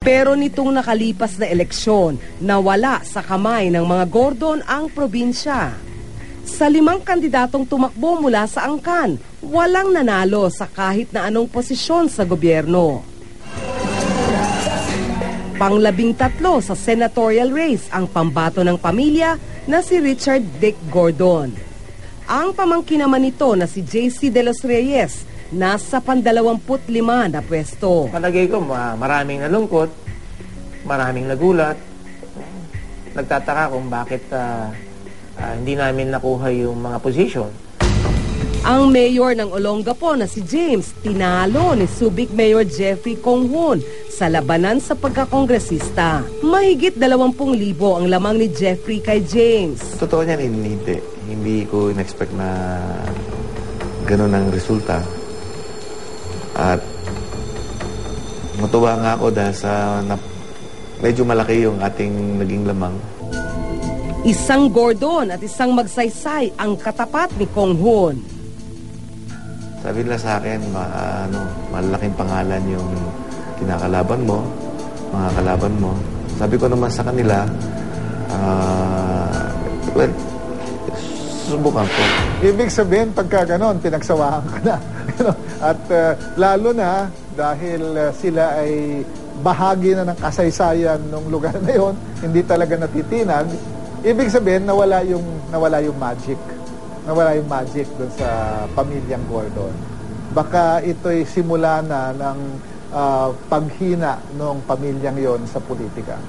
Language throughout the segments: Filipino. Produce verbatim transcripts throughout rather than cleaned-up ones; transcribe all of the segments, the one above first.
Pero nitong nakalipas na eleksyon, nawala sa kamay ng mga Gordon ang probinsya. Sa limang kandidatong tumakbo mula sa angkan, walang nanalo sa kahit na anong posisyon sa gobyerno. Panglabing tatlo sa senatorial race ang pambato ng pamilya na si Richard Dick Gordon. Ang pamangkin naman nito na si J C De Los Reyes, nasa pandalawamput lima na pwesto. Palagay ko maraming nalungkot, maraming nagulat. Nagtataka kung bakit uh, uh, hindi namin nakuha yung mga position. Ang mayor ng Olongapo na si James, tinalo ni Subic Mayor Jeffrey Conghun sa labanan sa pagkakongresista. Mahigit dalawampung libo ang lamang ni Jeffrey kay James. Totoo niyan, hindi. Hindi ko in-expect na ganun ang resulta. At matuwa nga ako dahil sa na, medyo malaki yung ating naging lamang. Isang Gordon at isang magsaysay ang katapat ni Conghun. Sabi nila sa akin, ma, ano, malaking pangalan yung kinakalaban mo, mga kalaban mo. Sabi ko naman sa kanila, uh, well, subukan ko. Ibig sabihin, pagka ganon, pinagsawahan ka na. At uh, lalo na, dahil uh, sila ay bahagi na ng kasaysayan ng lugar na yon, hindi talaga natitinag, ibig sabihin, nawala yung, nawala yung magic. Nawala yung magic dun sa pamilyang Gordon. Baka ito'y simula na ng uh, paghina ng pamilyang yon sa politika.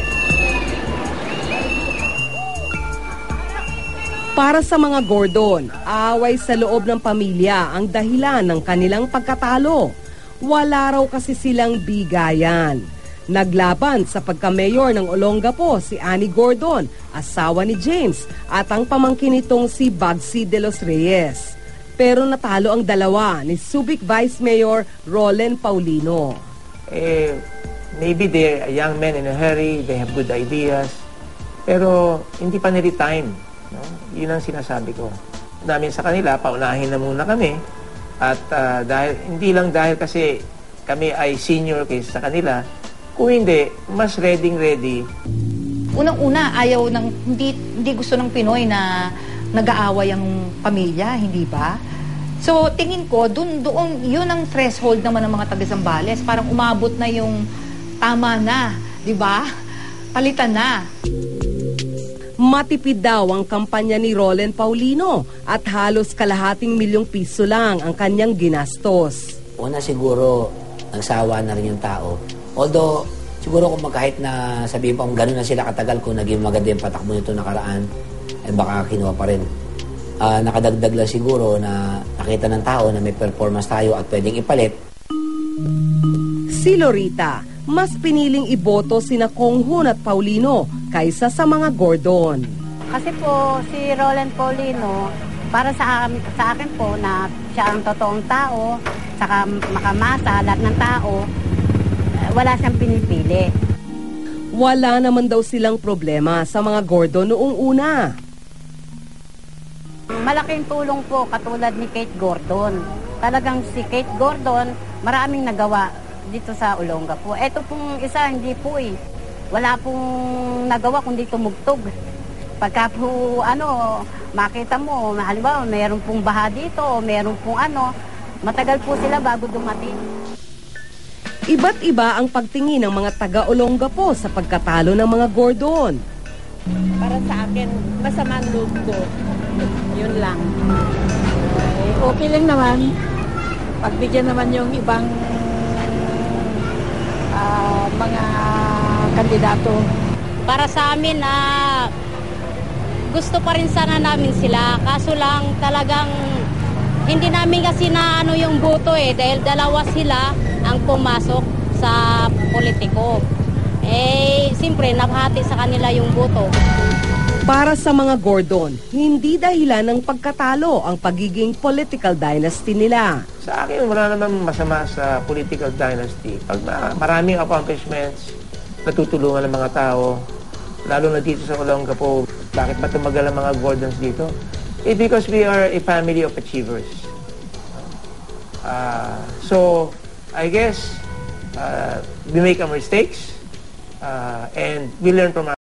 Para sa mga Gordon, away sa loob ng pamilya ang dahilan ng kanilang pagkatalo. Wala raw kasi silang bigayan. Naglaban sa pagka-mayor ng Olongapo si Annie Gordon, asawa ni James, at ang pamangkin nitong si Bugsy De Los Reyes. Pero natalo ang dalawa ni Subic Vice Mayor Rolen Paulino. Eh, maybe they're young men in a hurry, they have good ideas, pero hindi pa nila time. No? Yun ang sinasabi ko. Namin sa kanila, paunahin na muna kami. At uh, dahil, hindi lang dahil kasi kami ay senior kaysa sa kanila, kung hindi, mas ready-ready. Unang-una, ayaw ng, hindi, hindi gusto ng Pinoy na nag-aaway ang pamilya, hindi ba? So, tingin ko, dun, doon, yun ang threshold naman ng mga taga-Zambales. Parang umabot na yung tama na, di ba? Palitan na. Matipid daw ang kampanya ni Rolen Paulino at halos kalahating milyong piso lang ang kanyang ginastos. Una siguro, nagsawa na rin yung tao. Although, siguro kung kahit na sabihin pa kung gano'n na sila katagal, kung naging maganda yung patakbo nito nakaraan, ay baka kinuha pa rin. Uh, nakadagdag lang siguro na nakita ng tao na may performance tayo at pwedeng ipalit. Si Lorita, mas piniling iboto sina Conghun at Paulino kaysa sa mga Gordon. Kasi po, si Rolen Paulino, para sa, sa akin po na siya ang totoong tao, saka makamasa, lahat ng tao, wala siyang pinipili. Wala naman daw silang problema sa mga Gordon noong una. Malaking tulong po katulad ni Kate Gordon. Talagang si Kate Gordon, maraming nagawa dito sa Olongapo. Ito pong isa, hindi po eh. Wala pong nagawa kundi tumugtog. Pagka po, ano, makita mo, halimbawa, mayroon pong baha dito, mayroon pong ano, matagal po sila bago dumating. Iba't iba ang pagtingin ng mga taga-Olongapo sa pagkatalo ng mga Gordon. Para sa akin, masama ang loob ko. Yun lang. Eh, okay lang naman. Pagbigyan naman yung ibang uh, mga kandidato. Para sa amin, uh, gusto pa rin sana namin sila. Kaso lang talagang hindi namin kasi na ano yung boto eh. Dahil dalawa sila ang pumasok sa politiko. Eh, siyempre, nakahati sa kanila yung boto. Para sa mga Gordon, hindi dahilan ng pagkatalo ang pagiging political dynasty nila. Sa akin, wala naman masama sa political dynasty. Pag maraming accomplishments, natutulungan ng mga tao, lalo na dito sa Olongapo, bakit ba tumagal ang mga Gordons dito? Eh, because we are a family of achievers. Uh, so, I guess, uh, we make our mistakes uh, and we learn from our